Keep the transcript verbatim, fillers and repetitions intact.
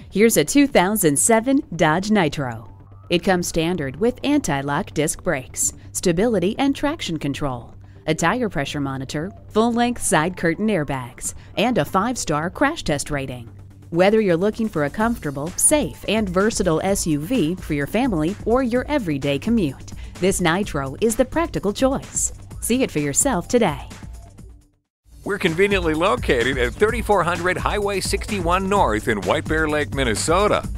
Here's a two thousand seven Dodge Nitro. It comes standard with anti-lock disc brakes, stability and traction control, a tire pressure monitor, full-length side curtain airbags, and a five-star crash test rating. Whether you're looking for a comfortable, safe, and versatile S U V for your family or your everyday commute, this Nitro is the practical choice. See it for yourself today. We're conveniently located at thirty-four hundred Highway sixty-one North in White Bear Lake, Minnesota.